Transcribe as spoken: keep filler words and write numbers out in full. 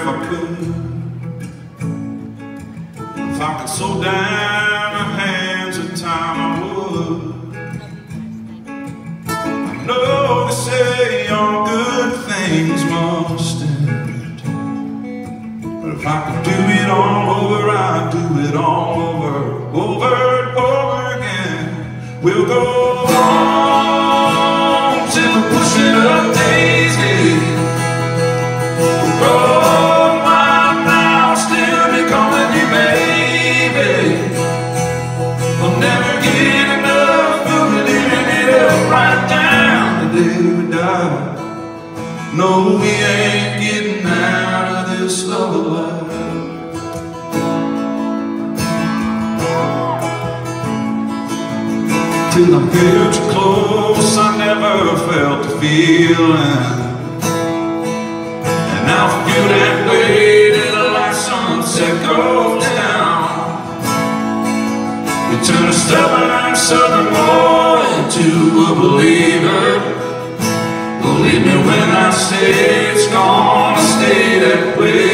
if I could. If I could slow down my hands in time, I would. I know they say all good things must end, but if I could do it all over, I'd do it all over, over and over again. We'll go on till the pushing of daisy. We'll roll my mouth, still be calling you baby. We'll never get enough of living it up right down the day we die. No, we ain't getting out of this love alive. Till I held you close, I never felt the feeling, and I'll feel that way till the last sunset goes down. You turn a stubborn southern boy into a believer. Believe me when I say it's gonna stay that way.